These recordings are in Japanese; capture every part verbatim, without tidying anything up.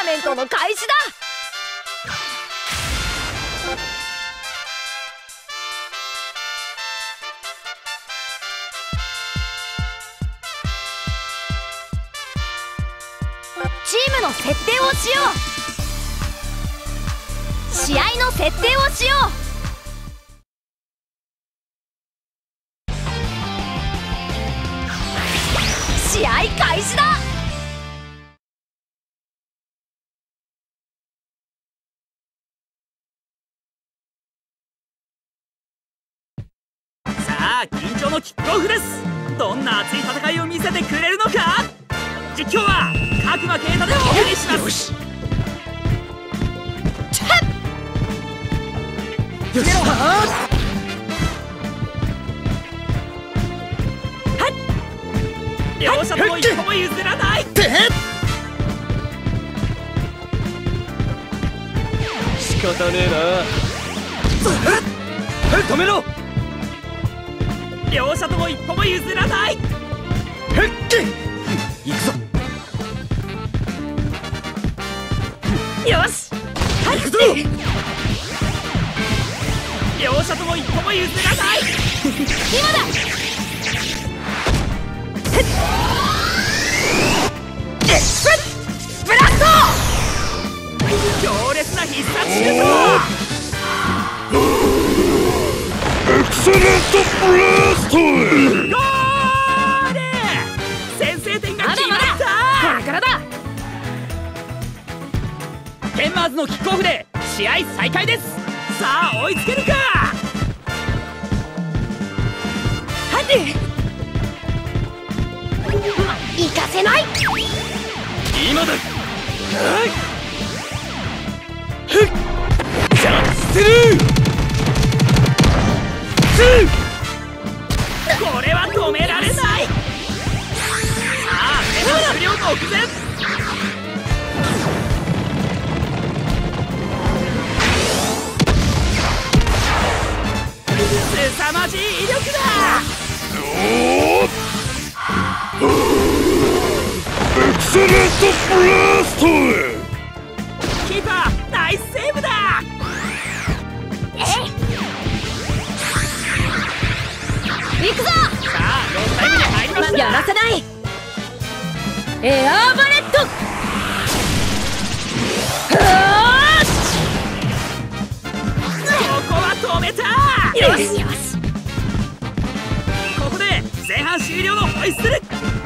ナメントの開始だ。チームの設定をしよう。試合の設定をしよう。試合開始だ。 さあ緊張のキックオフです。どんな熱い戦いを見せてくれるのか。実況は角間啓太でお送りします。よしよし両者とも一歩も譲らない。 仕方ねえな。止めろ。 両者とも一歩も譲らない。 行くぞ。 よし行くぞ。両者とも一歩も譲らない。 今だ。ブラスト。 強烈な必殺シュート。 エクセレントブラスト。 ゴール。先制点が決まった。 これからだ。 ケンマーズのキックオフで試合再開です。さあ追いつけるか。 はて行かせない。 今だ。ジャッスルこれは止められない。さあ手の終了目前。凄まじい威力だ。 エクセレントブラスト。 キーパーナイスセーブだ。 行くぞ。 さあよんタイムに入りました。 やらせない。エアーバレット。 ここは止めた。 よしよし。 ここで前半終了のホイッスル。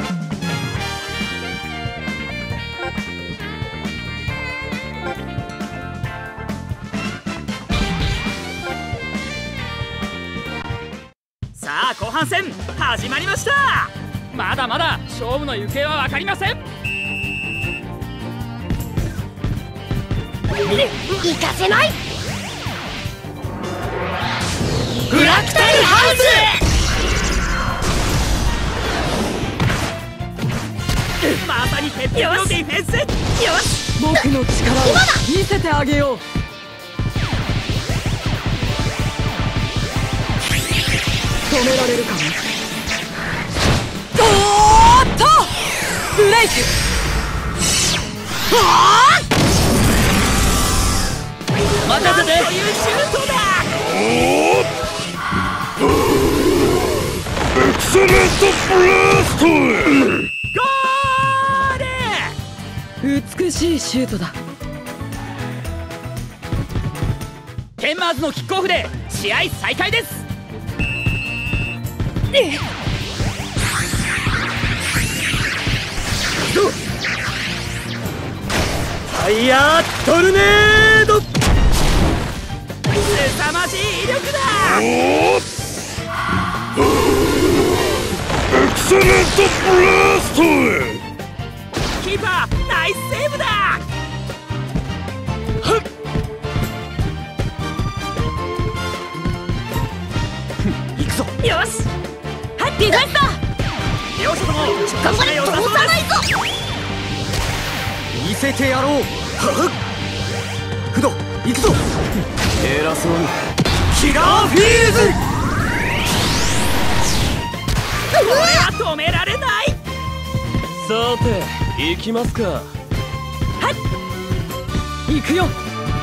さあ後半戦始まりました。まだまだ勝負の行方は分かりません。 行かせない。 フラクタルハウス。まさに鉄壁のディフェンス。よし僕の力を見せてあげよう。止められるかな。おーっとブレイク。 任せて。というシュートだ。 エクセレントブラスト。 ゴール。 美しいシュートだ。 ケンマーズのキックオフで試合再開です。 ファイヤートルネード。 凄まじい威力だ。 エクセレントブラスト。 キーパーナイスセーブだ。 行くぞ。 よしディフェンスだ。 両者とも頑張れ。通さないぞ。 見せてやろう。はっフド行くぞ。偉そうにキラーフィールズ。 これは止められない。 さて行きますか。 はい行くよ。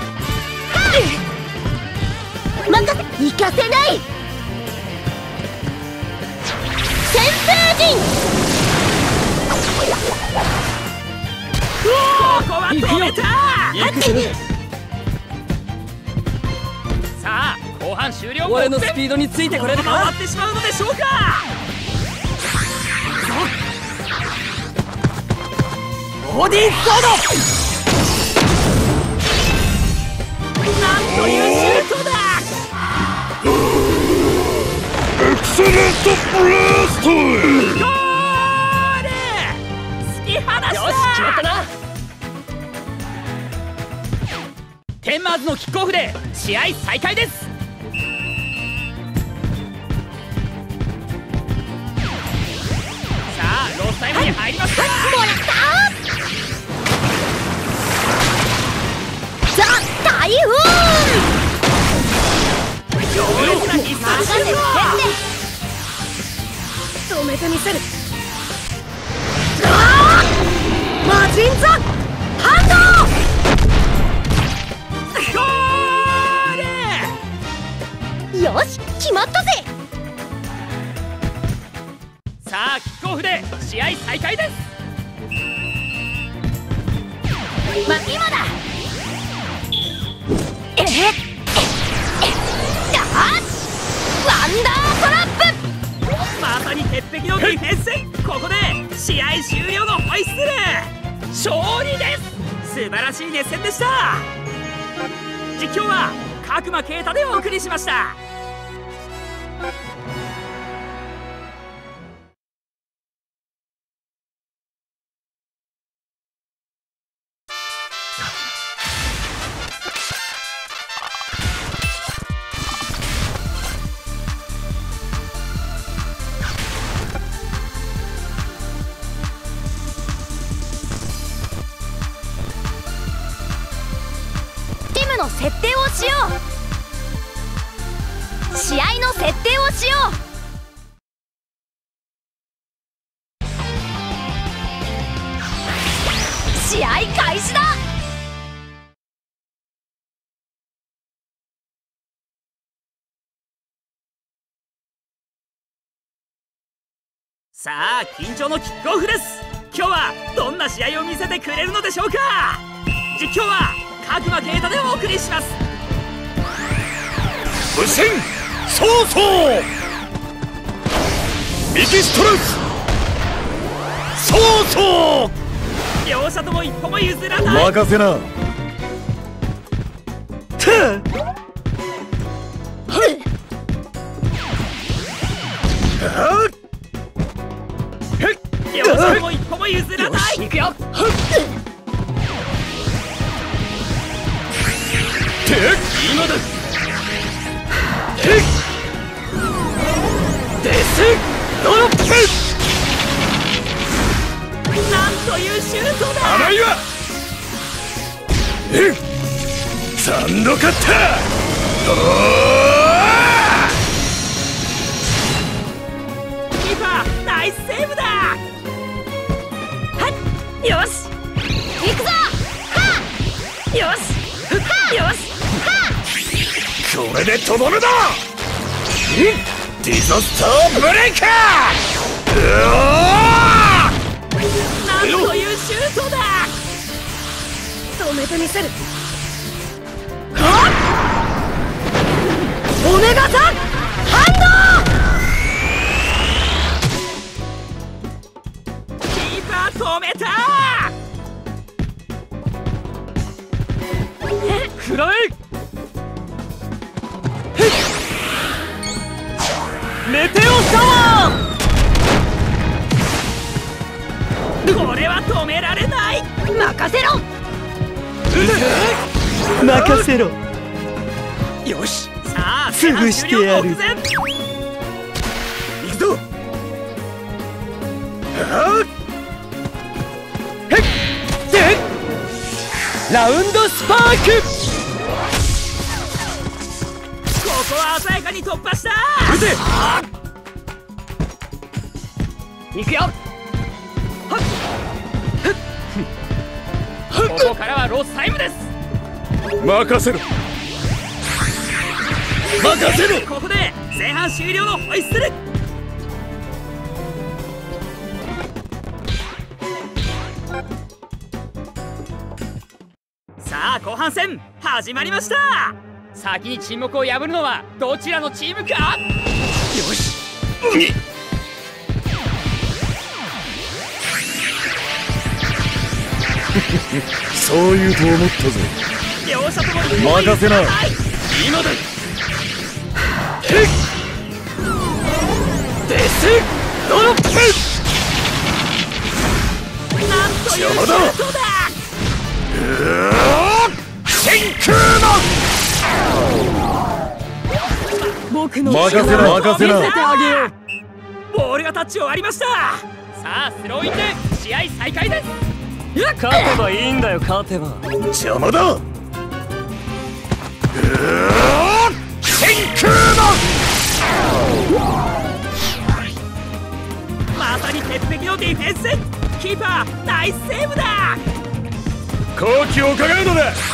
任せ行かせない。先生陣ここは止めた。 行くよ。 さあ後半終了後俺のスピードについてこれるか。 回ってしまうのでしょうか。 ボディーソーなんというシュートだ。 エクセレントブラスト。 ゴール。突き放した。 ド。よし決まったな。 テンマーズのキックオフで試合再開です。さあロスタイムに入りました。 もらったザ・台風。 強烈な必殺シュート。 止めてみせる。あーマジンザハンド。 ゴール。 よし決まったぜ。 さあキックオフで試合再開です。 ま今だ。えっあっワンダートラップ。 まさに鉄壁のディフェンス。ここで試合終了のホイッスル。勝利です。素晴らしい熱戦でした。実況は角間啓太でお送りしました。 チームの設定をしよう。試合の設定をしよう。試合開始だ。 さあ緊張のキックオフです。今日はどんな試合を見せてくれるのでしょうか。実況は角間啓太でお送りします。 無心そうそう右ストライクそうそう両者とも一歩も譲らない。 任せな。 両者とも一歩も譲らない。 行くよ。 今だ。デスドロップ。 なんというシュートだ。 甘いわ。えっサンドカッター。 キーパーナイスセーブだ。はいよし行くぞ。はよしよしこれでとどめだ。ディザスターブレイカー。うわなんというシュートだ。 止めてみせる。はっオメガザハンド。 キーパー止めた。 食らえ。メテオシャワー。 これは止められない。 任せろ。 任せろ。 よしさあすぐしてやる。 前半終了目前。 行くぞ。はっへっへっラウンドスパーク。 ここは鮮やかに突破した。 撃て。 行くよ。 ここからはロスタイムです。 任せろ任せろ。 ここで前半終了のホイッスル。さあ後半戦始まりました。先に沈黙を破るのはどちらのチームか。よし、 そう言うと思ったぜ。 両者とも任せな。 今だ。 デスドロップ。 なんというシュートだ。 真空の僕の任せな任せな。 見せてあげよう。 ボールがタッチを割りました。さあスローインで試合再開です。 勝てばいいんだよ、勝てば。 邪魔だ。真空のまさに鉄壁のディフェンス。キーパーナイスセーブだ。 好機を伺うのだ。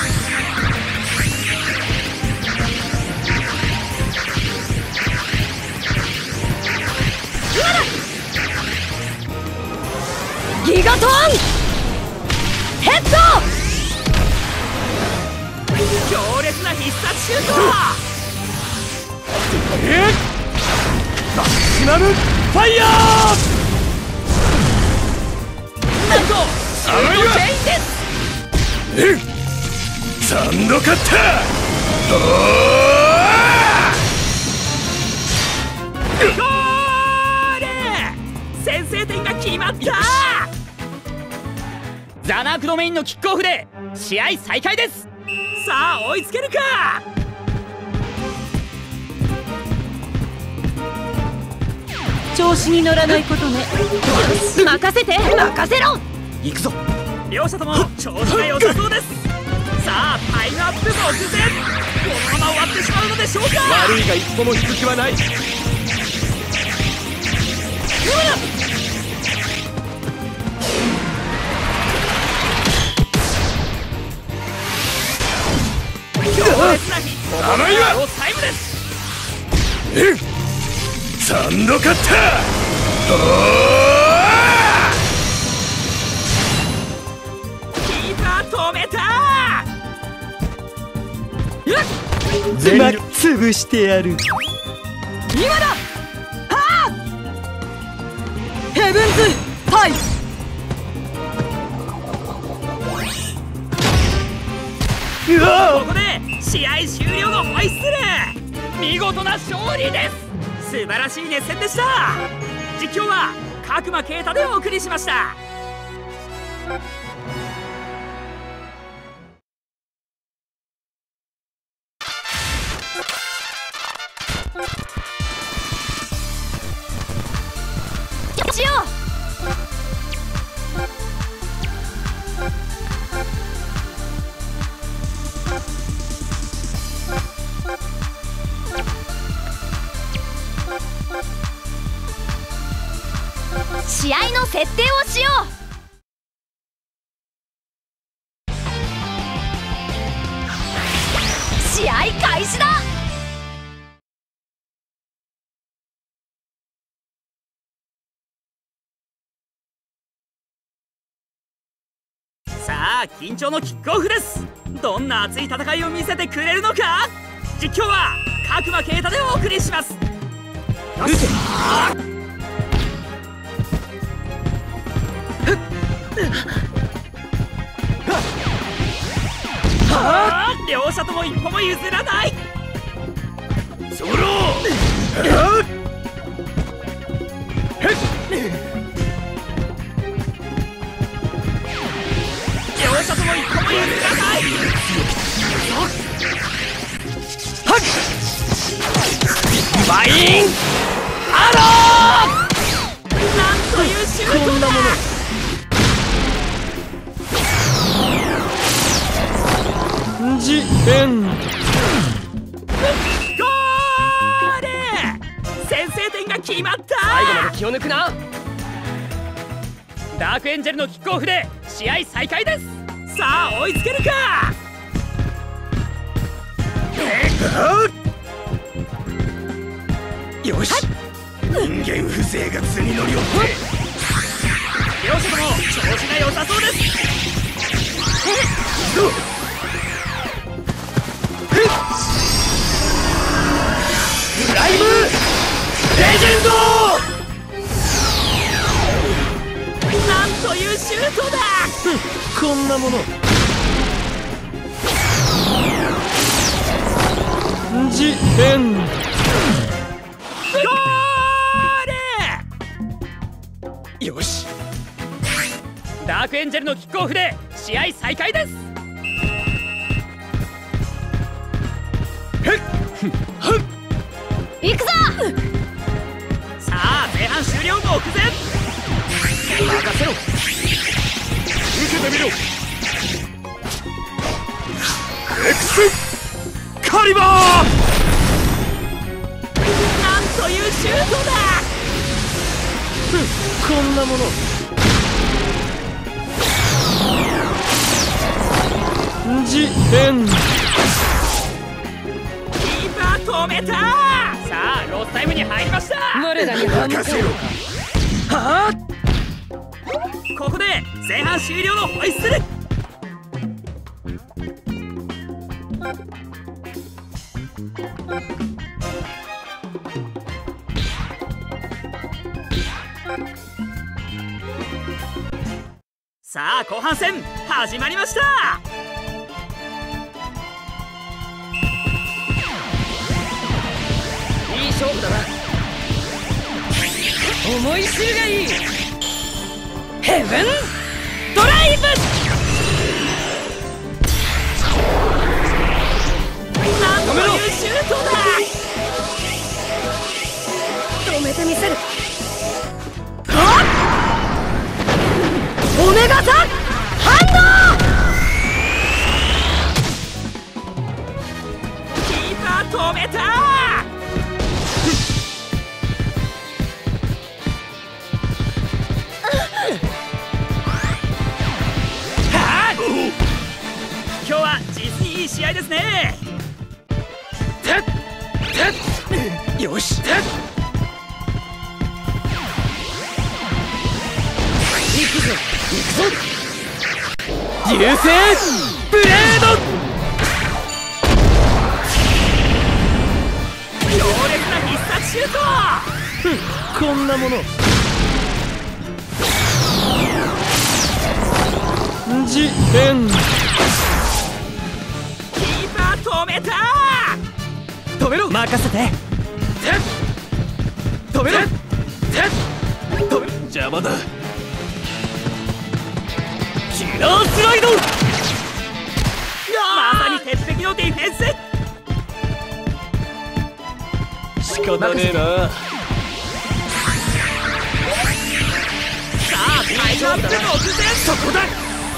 ギガトンヘッド。 強烈な必殺シュート。 えっマキシマムファイヤー。 なんとシュートチェインです。 えっサンドカッター。 ゴール。先制点が決まった。ザナークドメインのキックオフで試合再開です。さあ追いつけるか。 調子に乗らないことね。任せて任せろ。 行くぞ。 両者とも調子が良さそうです。さあタイムアップ目前。このまま終わってしまうのでしょうか。 悪いが一歩も引く気はない。強烈なヒット。 甘いわ。 ロータイムです。 えっサンドカッター。 キーパー止めた。 全力潰してやる。 今だ。はあヘブンズパイ。 うわここで試合終了のホイッスル。見事な勝利です。素晴らしい熱戦でした。実況は角間啓太でお送りしました。 しよう。試合の設定をしよう。試合開始だ。 さあ緊張のキックオフです。どんな熱い戦いを見せてくれるのか。実況は角間啓太でお送りします。よしはあ、両者とも一歩も譲らない。 ソロー。 両者とも一歩も譲らない。 バインアロー。 なんというシュートだ。 ジエンゴール。先制点が決まった。 最後まで気を抜くな。 ダークエンジェルのキックオフで試合再開です。さあ追いつけるか。 よし、人間風情が図に乗り寄って両者とも調子が良さそうです。 プライムレジェンド。 なんというシュートだ。 こんなものジエンゴール。 よし、 ダークエンジェルのキックオフで試合再開です。 行くぞ。 さあ前半終了目前。 任せろ。受けてみろ。エクスカリバー。 なんというシュートだ。 こんなものジエンキーパー止めた。さあロスタイムに入りました。 我らに反任せろ。 はあ、ここで前半終了のホイッスル。さあ後半戦始まりました。 いい勝負だな。思い知るがいい。ヘブンドライブ。 なんというシュートだ。 止めてみせる。オメガザハンキーパー止めた。今日は実にいい試合ですね。 よし、 流星ブレード。 強烈な必殺シュート。 こんなものジエンキーパー止めた。 止めろ。 任せて。 止めろ。止めろ。 邪魔だ。 キラースライド。 まさに鉄壁のディフェンス。 仕方ねえな。 さあタイムアップ目前。 そこだ。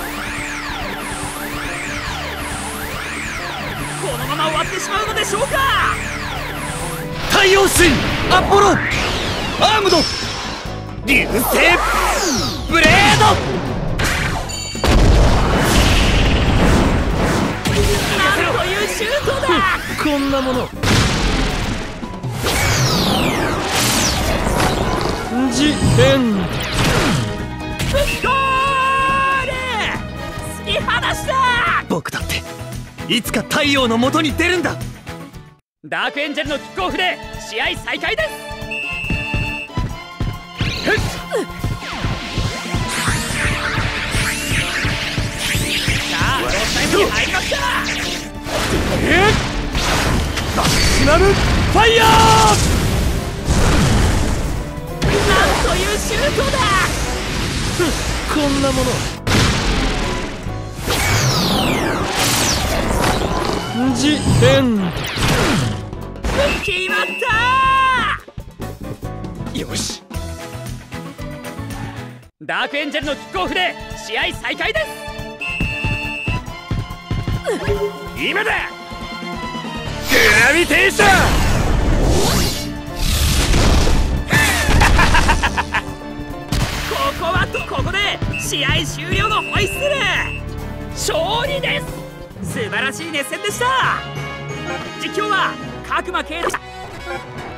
このまま終わってしまうのでしょうか。 太陽神アポロアームド流星ブレード。 なんというシュートだ。 こんなものジエンゴール。突き放した。 僕だっていつか太陽の元に出るんだ。 ダークエンジェルのキックオフで試合再開です。さあロスタイムに入りました。 マキシマムファイヤー。 なんというシュートだ。 こんなものジエン決まった。 よし、 ダークエンジェルのキックオフで試合再開です。今だ。 グラビテーション。 ここはとここで試合終了のホイッスル。勝利です。素晴らしい熱戦でした。 実況は角間慶太。